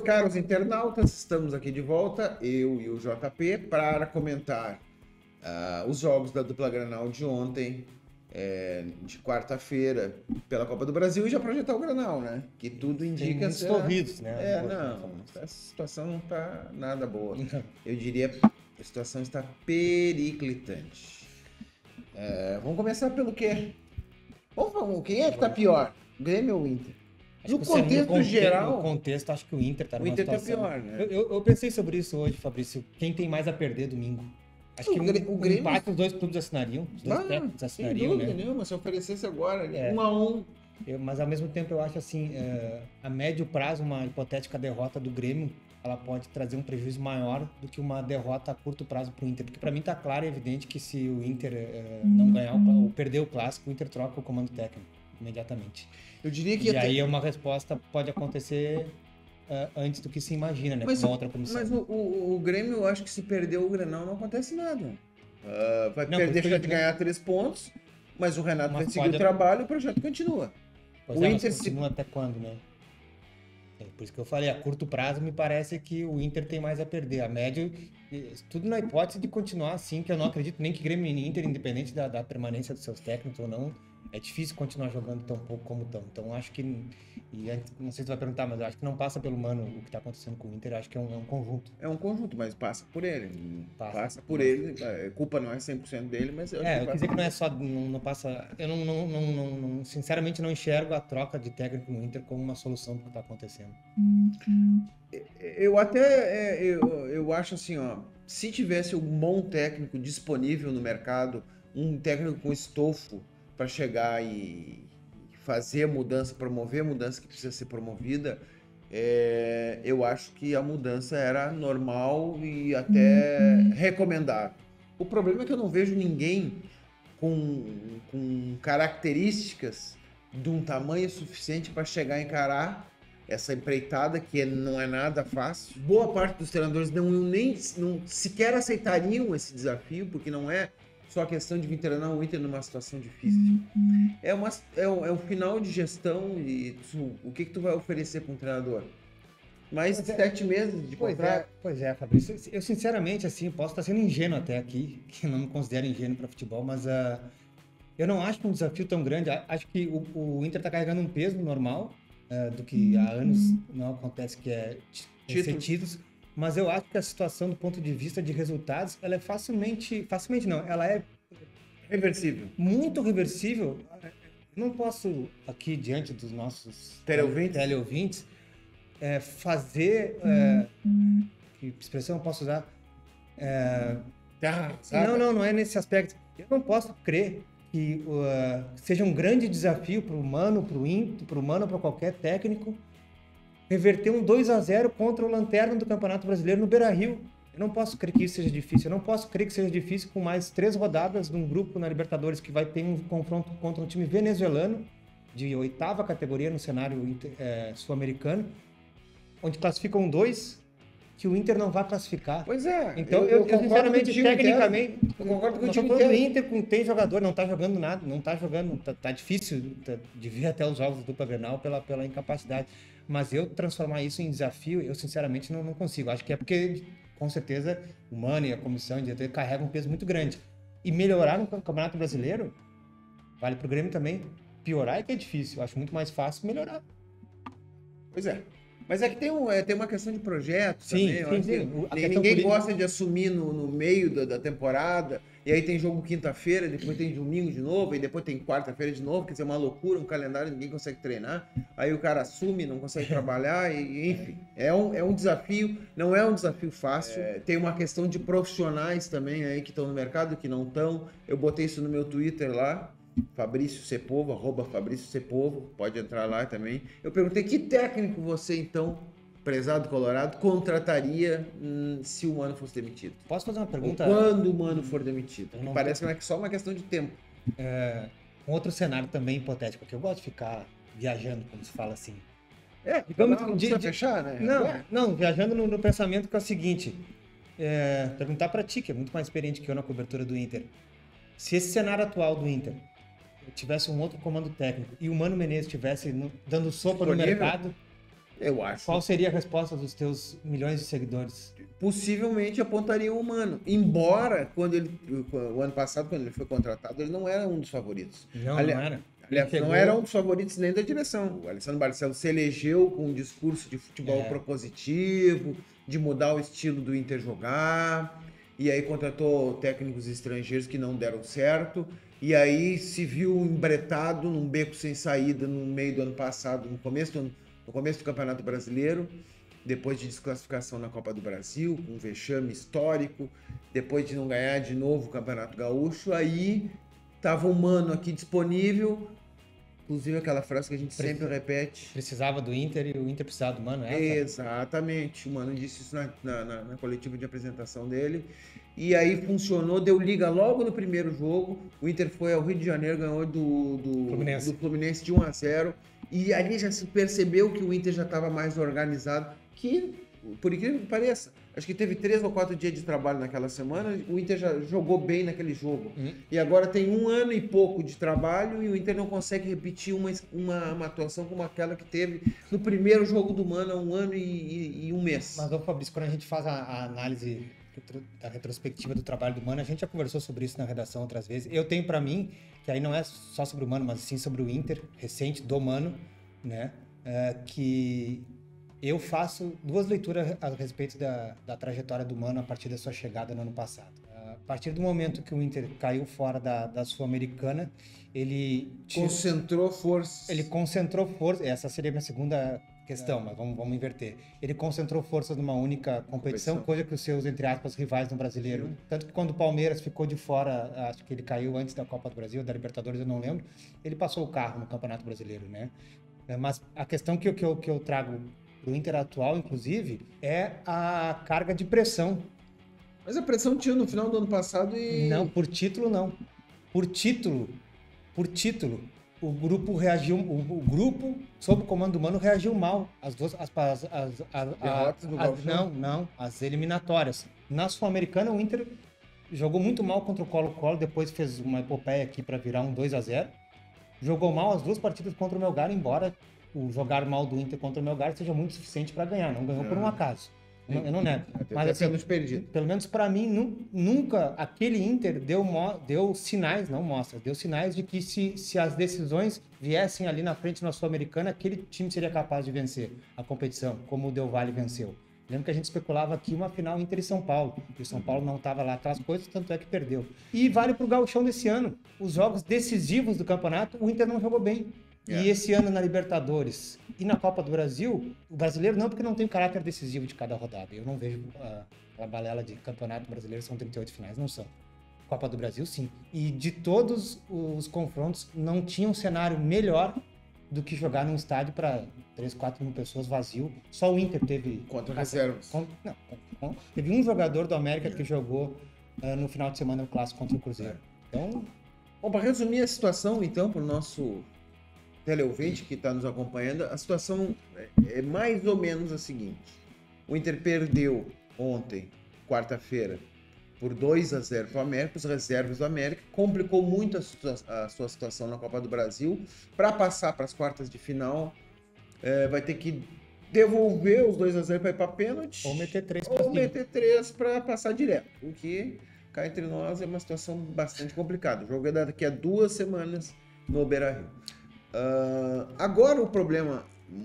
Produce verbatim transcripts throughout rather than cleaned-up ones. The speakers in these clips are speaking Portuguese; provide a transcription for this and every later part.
Caros internautas, estamos aqui de volta, eu e o J P, para comentar uh, os jogos da dupla Granal de ontem, é, de quarta-feira, pela Copa do Brasil, e já projetar o Granal, né? Que tudo indica... Tem ser... corridos, né? É, não, essa situação não tá nada boa. Eu diria que a situação está periclitante. É, vamos começar pelo quê? Vamos, vamos, quem é que tá pior? Grêmio ou Inter? Acho No contexto no geral... No contexto, acho que o Inter tá numa o Inter situação... tá pior, né? Eu, eu, eu pensei sobre isso hoje, Fabrício. Quem tem mais a perder domingo? Acho o que um, Grêmio... um empate os dois clubes assinariam. Os dois ah, técnicos assinariam, sem dúvida né? nenhuma, se oferecesse agora, É. um a um. Eu, mas ao mesmo tempo eu acho assim, é, a médio prazo, uma hipotética derrota do Grêmio, ela pode trazer um prejuízo maior do que uma derrota a curto prazo pro Inter. Porque para mim tá claro e evidente que se o Inter é, não ganhar o, ou perder o clássico, o Inter troca o comando técnico imediatamente. Eu diria que e até... aí uma resposta pode acontecer uh, antes do que se imagina, né? Mas, com uma outra comissão. mas o, o, o Grêmio, eu acho que se perder o Grenal não acontece nada. Uh, vai Não, perder, deixar porque- de ganhar três pontos, mas o Renato Mas vai seguir pode- o trabalho e o projeto continua. Pois o é, mas Inter se- continua até quando, né? É por isso que eu falei, a curto prazo me parece que o Inter tem mais a perder. A médio, eh, tudo na hipótese de continuar assim, que eu não acredito nem que Grêmio e Inter, independente da, da permanência dos seus técnicos ou não, é difícil continuar jogando tão pouco como estão. Então acho que, e antes- não sei se tu vai perguntar, mas eu acho que não passa pelo Mano o que está acontecendo com o Inter, eu acho que é um, é um conjunto. É um conjunto, mas passa por ele. Passa, Passa. por ele. A culpa não é cem por cento dele, mas eu acho É, que eu quis passa dizer que por não é só, não, não passa, eu não, não, não, não, não- sinceramente não enxergo a troca de técnico no Inter como uma solução para o que está acontecendo. Eu até é, eu, eu acho assim, ó, se tivesse um bom técnico disponível no mercado, um técnico com estofo para chegar e fazer a mudança, promover a mudança que precisa ser promovida, é, eu acho que a mudança era normal e até recomendável. O problema é que eu não vejo ninguém com, com características de um tamanho suficiente para chegar a encarar essa empreitada, que não é nada fácil. Boa parte dos treinadores não, nem, não sequer aceitariam esse desafio, porque não é só questão de vir treinar o Inter numa situação difícil. É, uma, é, um, é um final de gestão e tu, o que, que tu vai oferecer para um treinador? Mais Pois é. sete meses de Pois contrato? é, pois é, Fabrício. Eu, eu, sinceramente, assim, posso estar sendo ingênuo até aqui, que eu não me considero ingênuo para futebol, mas uh, eu não acho que um desafio tão grande. A- Acho que o, o Inter está carregando um peso normal, uh, do que há anos não acontece, que é t- Títulos. ser títulos. Mas eu acho que a situação, do ponto de vista de resultados, ela é facilmente... Facilmente não, ela é Reversível. muito reversível. Não posso, aqui, diante dos nossos Teleouvintes? teleouvintes, é, fazer... É, que expressão eu posso usar? É, Tá, sabe? não, não, não é nesse aspecto. Eu não posso crer que uh, seja um grande desafio para o Mano, para o Inter, para o Mano, para qualquer técnico, reverter um dois a zero contra o Lanterna do Campeonato Brasileiro no Beira-Rio. Eu não posso crer que isso seja difícil. Eu não posso crer que seja difícil com mais três rodadas de um grupo na Libertadores que vai ter um confronto contra um time venezuelano de oitava categoria no cenário inter- eh, sul-americano, onde classificam dois que o Inter não vai classificar. Pois é. Então, eu, eu, concordo sinceramente, contigo, tecnicamente, Inter. Eu concordo com o nós time estamos falando do inteiro. Inter com tem jogador, não tá jogando nada, não tá jogando, tá, tá difícil tá, de ver até os jogos do dupla Grenal pela, pela incapacidade. Mas eu transformar isso em desafio, eu sinceramente não, não consigo. Acho que é porque, com certeza, o Mano e a comissão de diretoria carregam um peso muito grande. E melhorar no Campeonato Brasileiro, vale pro Grêmio também. Piorar é que é difícil, eu acho muito mais fácil melhorar. Pois é. Mas é que tem, um, é, tem uma questão de projeto Sim, também. eu sim, acho sim. que O- a nem- questão ninguém política- gosta de assumir no, no meio da, da temporada, e aí tem jogo quinta-feira, depois tem domingo de novo, e depois tem quarta-feira de novo, quer dizer, uma loucura, um calendário, ninguém consegue treinar. Aí o cara assume, não consegue trabalhar, e enfim. É um, é um desafio, não é um desafio fácil. É, tem uma questão de profissionais também aí que estão no mercado, que não estão. Eu botei isso no meu Twitter lá. Fabrício Sepovo, arroba Fabrício Sepovo, pode entrar lá também. Eu perguntei que técnico você, então, prezado Colorado, contrataria hum, se o Mano fosse demitido? Posso fazer uma Ou pergunta? quando o Mano for demitido? Eu não- Parece que não é só uma questão de tempo. Um outro cenário também hipotético, que eu gosto de ficar viajando, como se fala assim. É, Digamos não, que não de- precisa de- fechar, né? Não, Ué, não, viajando no, no pensamento que é o seguinte, é, perguntar pra ti, que é muito mais experiente que eu na cobertura do Inter. Se esse cenário atual do Inter tivesse um outro comando técnico e o Mano Menezes estivesse no- dando sopa no Disponível? mercado, Eu acho. Qual seria a resposta dos teus milhões de seguidores? Possivelmente apontaria o Mano. Embora, quando ele, o ano passado, quando ele foi contratado, ele não era um dos favoritos. Não, Ali, não era. Aliás, Chegou... não era um dos favoritos nem da direção. O Alessandro Barcelos se elegeu com um discurso de futebol é. propositivo, de mudar o estilo do Inter jogar, e aí contratou técnicos estrangeiros que não deram certo, e aí se viu embretado num beco sem saída no meio do ano passado, no começo do, no começo do Campeonato Brasileiro, depois de desclassificação na Copa do Brasil, com um vexame histórico, depois de não ganhar de novo o Campeonato Gaúcho, aí estava o Mano aqui disponível, inclusive aquela frase que a gente Precis... sempre repete. Precisava do Inter e o Inter precisava do Mano, é? Exatamente, o Mano disse isso na, na, na, na coletiva de apresentação dele, e aí funcionou, deu liga logo no primeiro jogo, o Inter foi ao Rio de Janeiro, ganhou do, do, Fluminense. do Fluminense de um a zero, e ali já se percebeu que o Inter já estava mais organizado, que, por incrível que pareça, acho que teve três ou quatro dias de trabalho naquela semana, o Inter já jogou bem naquele jogo. Uhum. E agora tem um ano e pouco de trabalho e o Inter não consegue repetir uma, uma, uma atuação como aquela que teve no primeiro jogo do Mano há um ano e, e, e um mês. Mas, ô Fabrício, quando a gente faz a, a análise da retrospectiva do trabalho do Mano, a gente já conversou sobre isso na redação outras vezes. Eu tenho para mim, que aí não é só sobre o Mano, mas sim sobre o Inter, recente, do Mano, né? É, que... Eu faço duas leituras a respeito da, da trajetória do Mano a partir da sua chegada no ano passado. A partir do momento que o Inter caiu fora da, da Sul-Americana, ele... Concentrou forças. Ele concentrou forças... Essa seria a minha segunda questão, é. mas vamos, vamos inverter. Ele concentrou forças numa única competição, competição, coisa que os seus, entre aspas, rivais no Brasileiro... Sim. Tanto que quando o Palmeiras ficou de fora, acho que ele caiu antes da Copa do Brasil, da Libertadores, eu não lembro, ele passou o carro no Campeonato Brasileiro, né? Mas a questão que eu, que eu, que eu trago... do Inter atual, inclusive, é a carga de pressão. Mas a pressão tinha no final do ano passado e... Não, por título não. Por título, por título, o grupo reagiu, o, o grupo, sob o comando do Mano, reagiu mal. As duas, as, as, as, as derrotas do as, Não, não, as eliminatórias. Na Sul-Americana, o Inter jogou muito mal contra o Colo-Colo, depois fez uma epopeia aqui para virar um dois a zero. Jogou mal as duas partidas contra o Melgar, embora o jogar mal do Inter contra o Melgar seja muito suficiente para ganhar. Não ganhou por um acaso. Não, eu não nego. Mas assim, pelo menos para mim, nu, nunca aquele Inter deu, deu sinais, não mostra, deu sinais de que se, se as decisões viessem ali na frente na Sul-Americana, aquele time seria capaz de vencer a competição, como o Del Valle venceu. Lembro que a gente especulava aqui uma final Inter e São Paulo. E o São Paulo não estava lá aquelas coisas, tanto é que perdeu. E vale para o Gauchão desse ano. Os jogos decisivos do campeonato, o Inter não jogou bem. Yeah. E esse ano na Libertadores e na Copa do Brasil, o brasileiro não, porque não tem o caráter decisivo de cada rodada. Eu não vejo a, a balela de campeonato brasileiro, são trinta e oito finais, não são. Copa do Brasil, sim. E de todos os confrontos, não tinha um cenário melhor do que jogar num estádio para três, quatro mil pessoas vazio. Só o Inter teve... Contra reservas. Com, não, com, teve um jogador do América que jogou uh, no final de semana no Clássico contra o Cruzeiro. Então... Bom, para resumir a situação, então, para o nosso teleouvinte que está nos acompanhando, a situação é mais ou menos a seguinte. O Inter perdeu ontem, quarta-feira, por dois a zero para o América, os reservas do América, complicou muito a sua, a sua situação na Copa do Brasil. Para passar para as quartas de final, é, vai ter que devolver os dois a zero para ir para pênalti. Ou meter três para Ou meter três para passar direto. O que, cá entre nós, é uma situação bastante complicada. O jogo é daqui a duas semanas no Beira-Rio. Uh, agora o problema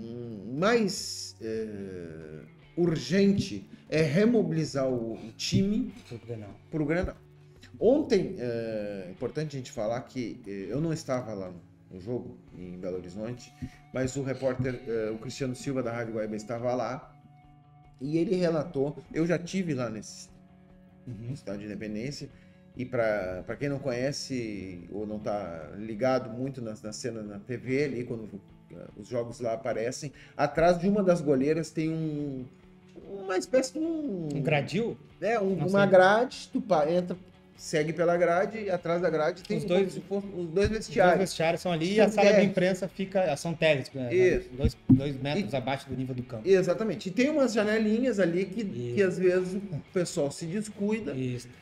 mais é, urgente é remobilizar o, o time para o Grenal. Ontem, é importante a gente falar que é, eu não estava lá no, no jogo, em Belo Horizonte, mas o repórter, é, o Cristiano Silva da Rádio Guaíba estava lá e ele relatou, eu já tive lá nesse uhum. Estádio de Independência, e para quem não conhece ou não está ligado muito na, na cena na T V ali, quando os jogos lá aparecem, atrás de uma das goleiras tem um uma espécie de um... Um gradil? É, um, uma grade, tu entra, segue pela grade e atrás da grade tem os dois, um, os dois vestiários. Os dois vestiários são ali são e a sala de imprensa fica, são terres, né? dois, dois metros e, abaixo do nível do campo. Exatamente. E tem umas janelinhas ali que, que às vezes o pessoal se descuida. Isso.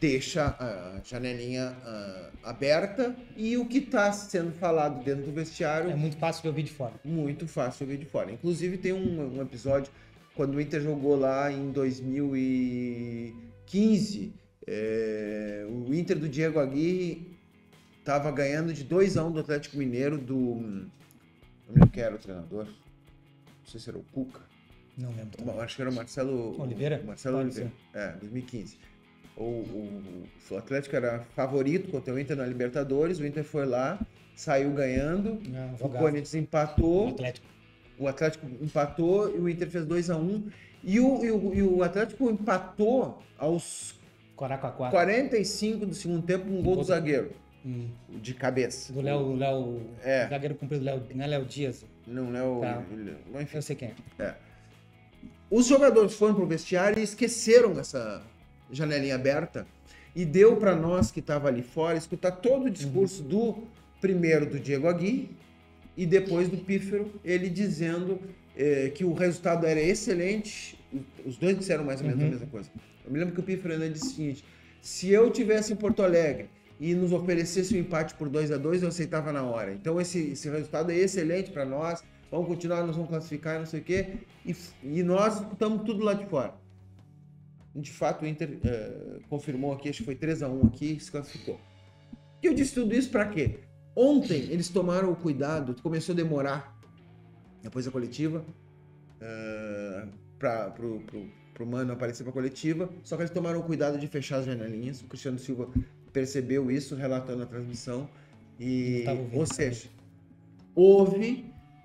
deixa a janelinha uh, aberta e o que está sendo falado dentro do vestiário... É muito fácil de ouvir de fora. Muito fácil de ouvir de fora. Inclusive tem um, um episódio, quando o Inter jogou lá em dois mil e quinze, é, o Inter do Diego Aguirre estava ganhando de dois a um do Atlético Mineiro, do... Não lembro quem era o treinador. Não sei se era o Cuca. Não lembro. Também. Acho que era o Marcelo... Oliveira? O Marcelo Pode Oliveira. Ser. É, dois mil e quinze. O, o, o Atlético era favorito contra o Inter na Libertadores, o Inter foi lá, saiu ganhando, Não, o Corinthians empatou, o Atlético. o Atlético empatou e o Inter fez dois a um, e o, e o, e o Atlético empatou aos quarenta e cinco do segundo tempo um gol do zagueiro, hum. de cabeça. Do Léo, Léo é. zagueiro cumprido, Léo, não é Léo Dias? Não, Léo... Tá. Enfim. Eu sei quem é. é. Os jogadores foram pro vestiário e esqueceram essa... janelinha aberta, e deu para nós que estava ali fora escutar todo o discurso uhum. do primeiro do Diego Aguirre e depois do Pífero, ele dizendo eh, que o resultado era excelente. Os dois disseram mais ou menos uhum. a mesma coisa. Eu me lembro que o Pífero ainda disse o seguinte: se eu tivesse em Porto Alegre e nos oferecesse um empate por dois a dois, eu aceitava na hora. Então esse, esse resultado é excelente para nós, vamos continuar, nós vamos classificar, não sei o quê, e, e nós estamos tudo lá de fora. De fato, o Inter uh, confirmou aqui, acho que foi três a um aqui, se classificou. E eu disse tudo isso para quê? Ontem eles tomaram o cuidado, começou a demorar, depois da coletiva, uh, para o Mano aparecer para a coletiva, só que eles tomaram o cuidado de fechar as janelinhas. O Cristiano Silva percebeu isso, relatando a transmissão. E, ou seja, houve...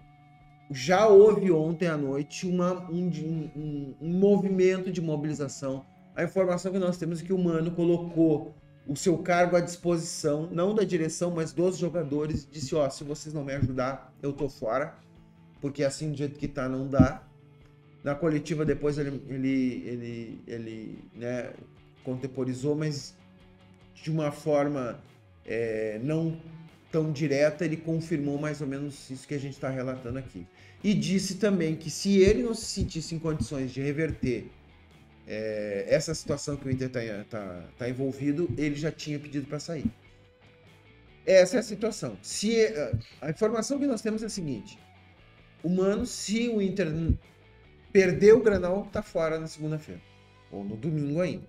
Já houve ontem à noite uma, um, um, um movimento de mobilização. A informação que nós temos é que o Mano colocou o seu cargo à disposição, não da direção, mas dos jogadores, disse, ó, se vocês não me ajudar, eu tô fora, porque assim do jeito que tá não dá. Na coletiva depois ele, ele, ele, ele né, contemporizou, mas de uma forma é, não tão direta, ele confirmou mais ou menos isso que a gente está relatando aqui. E disse também que se ele não se sentisse em condições de reverter é, essa situação que o Inter está tá, tá envolvido, ele já tinha pedido para sair. Essa é a situação. Se, a informação que nós temos é a seguinte: o Mano, se o Inter perder o Grenal, está fora na segunda-feira. Ou no domingo ainda.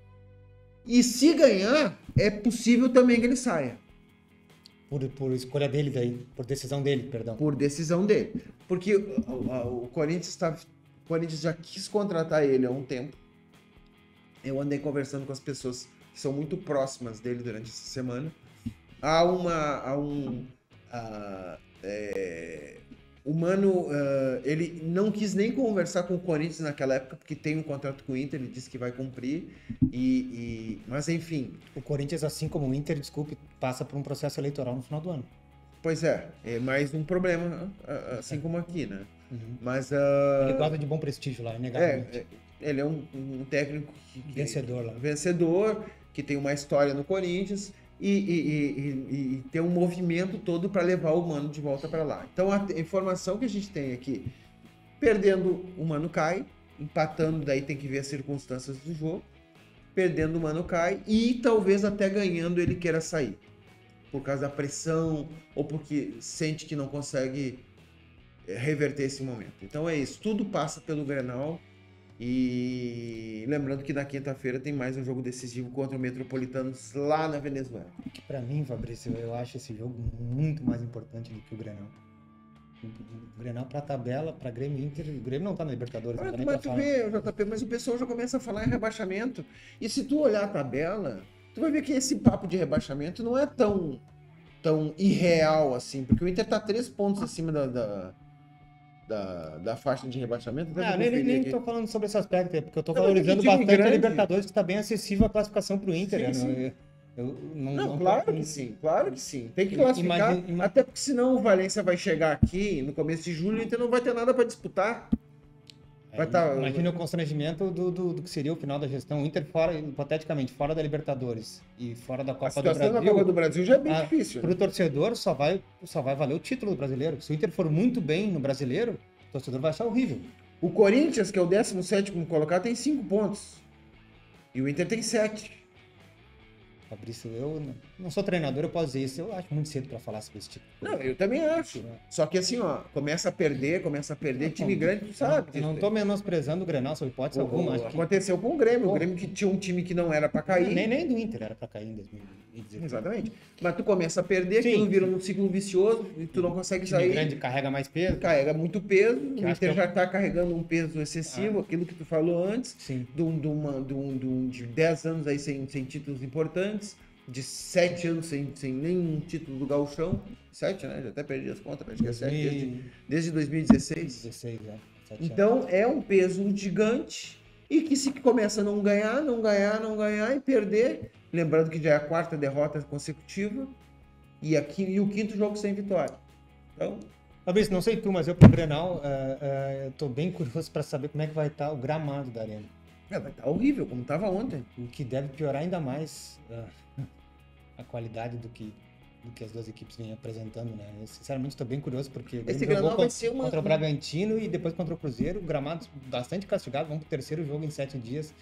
E se ganhar, é possível também que ele saia. Por, por escolha dele daí, por decisão dele, perdão. Por decisão dele. Porque o, o, o, Corinthians tá, o Corinthians já quis contratar ele há um tempo. Eu andei conversando com as pessoas que são muito próximas dele durante essa semana. Há uma... Há um, uh, é, o Mano, uh, ele não quis nem conversar com o Corinthians naquela época, porque tem um contrato com o Inter, ele disse que vai cumprir. E, e, mas, enfim... O Corinthians, assim como o Inter, desculpe, passa por um processo eleitoral no final do ano. Pois é, é mais um problema, assim é. como aqui, né? Uhum. Mas... Uh, ele gosta de bom prestígio lá, inegavelmente. É, ele é um, um técnico... Que, vencedor lá. Vencedor, que tem uma história no Corinthians... E, e, e, e ter um movimento todo para levar o Mano de volta para lá. Então a informação que a gente tem aqui, perdendo o Mano cai, empatando, daí tem que ver as circunstâncias do jogo, perdendo o Mano cai e talvez até ganhando ele queira sair, por causa da pressão ou porque sente que não consegue reverter esse momento. Então é isso, tudo passa pelo Grenal. E lembrando que na quinta-feira tem mais um jogo decisivo contra o Metropolitanos lá na Venezuela. Para mim, Fabrício, eu acho esse jogo muito mais importante do que o Grenal. O Grenal para a tabela, para Grêmio Inter, o Grêmio não tá na Libertadores. Mas, não mas tu vê, J P, mas o pessoal já começa a falar em rebaixamento. E se tu olhar a tabela, tu vai ver que esse papo de rebaixamento não é tão, tão irreal assim, porque o Inter tá três pontos acima da... da... Da, da faixa de rebaixamento. Não, nem, nem tô falando sobre esse aspecto, porque eu tô não, valorizando bastante grande. A Libertadores, que está bem acessível a classificação para o Inter. Sim, né? sim. Eu, eu, não, não, não claro tô... que sim, claro que sim. Tem que classificar, imagine, imagine... até porque senão o Valência vai chegar aqui no começo de julho e o Inter não vai ter nada para disputar. Vai é, tá... Imagina o constrangimento do, do, do que seria o final da gestão. O Inter, fora, hipoteticamente, fora da Libertadores e fora da Copa do Brasil. A situação da Copa do Brasil já é bem a, difícil. Para o torcedor, só vai, só vai valer o título do brasileiro. Se o Inter for muito bem no brasileiro, o torcedor vai achar horrível. O Corinthians, que é o décimo sétimo colocado, tem cinco pontos. E o Inter tem sete. Fabrício, eu não, não sou treinador, eu posso dizer isso, eu acho muito cedo para falar sobre esse tipo de coisa. Não, eu também acho. Só que assim, ó, começa a perder, começa a perder, Não, time não, grande, tu sabe. Eu não tô menosprezando o Grenal, sob hipótese O- alguma. o- Acho que aconteceu com o Grêmio, Pô. o Grêmio que tinha um time que não era pra cair. nem, nem do Inter era para cair em dois mil e dezoito. Exatamente. Mas tu começa a perder, Sim. aquilo vira um ciclo vicioso e tu não consegue O time sair. grande carrega mais peso. Carrega muito peso, Que o acho que Inter é o- já tá carregando um peso excessivo, aquilo que tu falou antes, Sim. de, um, de, uma, de, um, de, um, de dez anos aí sem, sem títulos importantes, de sete anos sem, sem nenhum título do Gauchão. Sete, né? Já até perdi as contas, acho que é sete, desde, desde dois mil e dezesseis. dezesseis, é. Sete anos. Então é um peso gigante e que se começa a não ganhar, não ganhar, não ganhar e perder, lembrando que já é a quarta derrota consecutiva e, aqui, e o quinto jogo sem vitória. Então, Fabrício, não sei tu, mas eu pro Grenal, eh, eh, eu tô bem curioso para saber como é que vai estar o gramado da arena. é, vai estar horrível, como estava ontem. O que deve piorar ainda mais ah, a qualidade do que, do que as duas equipes vêm apresentando, né? Eu, sinceramente, estou bem curioso, porque o Esse Grêmio Grenal jogou vai con- ser uma- contra o Bragantino e depois contra o Cruzeiro, o gramado bastante castigado, vamos pro terceiro jogo em sete dias.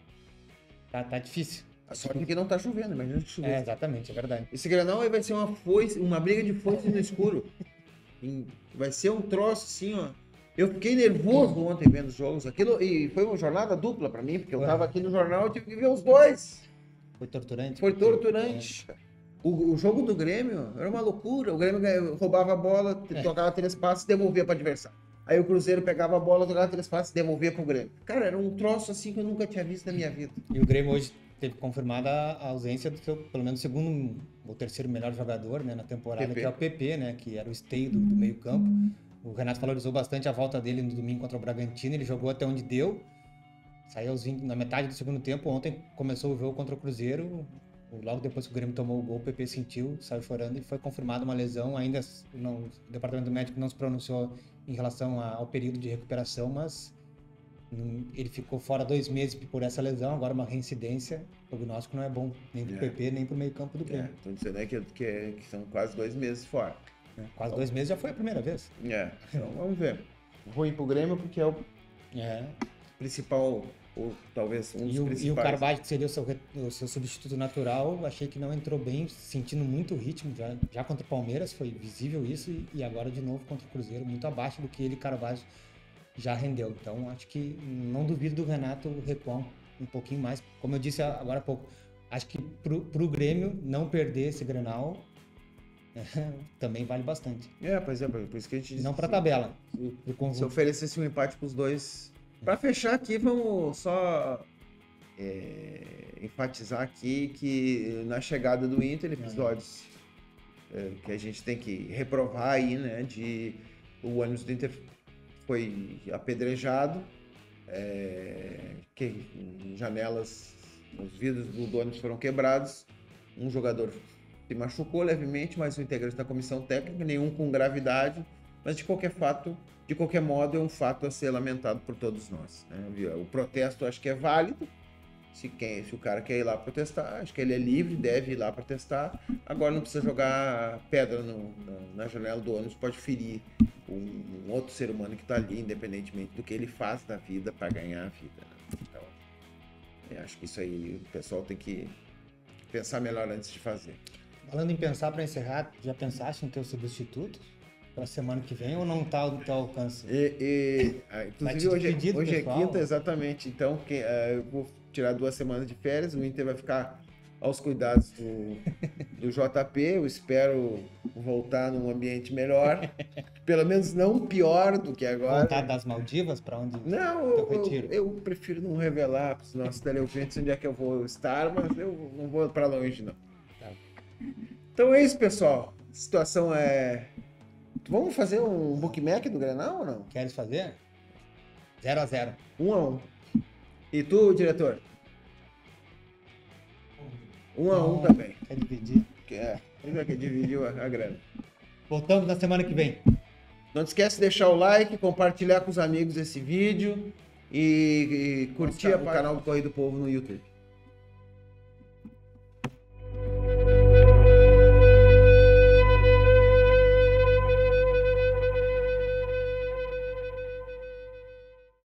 Tá, tá difícil. A sorte é que não tá chovendo, imagina se chover. É, exatamente, é verdade. Esse Grenal aí vai ser uma foice, uma briga de foice no escuro. Em- Vai ser um troço assim, ó. Eu fiquei nervoso ontem vendo os jogos. Aquilo, e foi uma jornada dupla pra mim, porque eu Ué. tava aqui no jornal e tive que ver os dois. Foi torturante. Foi porque- torturante. O, o jogo do Grêmio era uma loucura. O Grêmio ganha- roubava a bola, É. tocava três passes e devolvia para o adversário. Aí o Cruzeiro pegava a bola, tocava três passes e devolvia para o Grêmio. Cara, era um troço assim que eu nunca tinha visto na minha vida. E o Grêmio hoje teve confirmada a ausência do seu, pelo menos, segundo ou terceiro melhor jogador, né, na temporada, P P. que é o P P, né, que era o esteio do, do meio-campo. O Renato valorizou bastante a volta dele no domingo contra o Bragantino, ele jogou até onde deu. Saiu aos vinte na metade do segundo tempo. Ontem começou o jogo contra o Cruzeiro. Logo depois que o Grêmio tomou o gol, o P P sentiu, saiu chorando e foi confirmada uma lesão. Ainda não, o departamento médico não se pronunciou em relação a- ao período de recuperação, mas hum, ele ficou fora dois meses por essa lesão. Agora uma reincidência. O prognóstico não é bom, nem pro É. P P, nem pro meio campo do É, Grêmio. tô dizendo aí que, que, que são quase dois meses fora. É, quase dois meses já foi a primeira vez. É, então vamos ver. Ruim pro Grêmio porque é o É. principal, ou talvez um dos E o, principais. e o Carvalho, que seria o seu, re- o seu substituto natural, achei que não entrou bem, sentindo muito ritmo. Já, já contra o Palmeiras foi visível isso, e, e agora de novo contra o Cruzeiro, muito abaixo do que ele, Carvalho, já rendeu. Então acho que não duvido do Renato recuar um, um pouquinho mais. Como eu disse agora há pouco, acho que pro, pro Grêmio não perder esse Grenal também vale bastante. É, pois é, por isso que a gente Não para a tabela, se, pro se conjunto. oferecesse um empate pros dois. Para fechar aqui, vamos só é, enfatizar aqui que na chegada do Inter, episódios é, que a gente tem que reprovar aí, né? De o ônibus do Inter foi apedrejado, é, que janelas, os vidros do ônibus foram quebrados, um jogador se machucou levemente, mas o integrante da comissão técnica, nenhum com gravidade, mas de qualquer fato, de qualquer modo, é um fato a ser lamentado por todos nós, né? O protesto acho que é válido, se, quem, se o cara quer ir lá protestar, acho que ele é livre, deve ir lá protestar, agora não precisa jogar pedra no, na, na janela do ônibus, pode ferir um, um outro ser humano que está ali, independentemente do que ele faz da vida para ganhar a vida, né? Então, eu acho que isso aí o pessoal tem que pensar melhor antes de fazer. Falando em pensar, para encerrar, já pensaste no teu substituto para semana que vem ou não tá ao teu alcance? E, e, ah, Vai inclusive te hoje, despedir do hoje é pessoal? quinta, exatamente, então que, ah, eu vou tirar duas semanas de férias, o Inter vai ficar aos cuidados do, do J P, eu espero voltar num ambiente melhor, pelo menos não pior do que agora. Voltar das Maldivas para onde? Não, teu eu, retiro? eu, eu prefiro não revelar para os nossos teleouvintes onde é que eu vou estar, mas eu não vou para longe, não. Tá. Então é isso, pessoal. A situação é... Vamos fazer um bookmack do Grenal ou não? Queres fazer? zero a zero. Um a um. E tu, diretor? Um a um Não, também. Quer dividir? Que é, ele já que dividiu a, a grana. Voltamos na semana que vem. Não te esquece de deixar o like, compartilhar com os amigos esse vídeo e, e curtir Nossa, o canal do Correio do Povo no YouTube.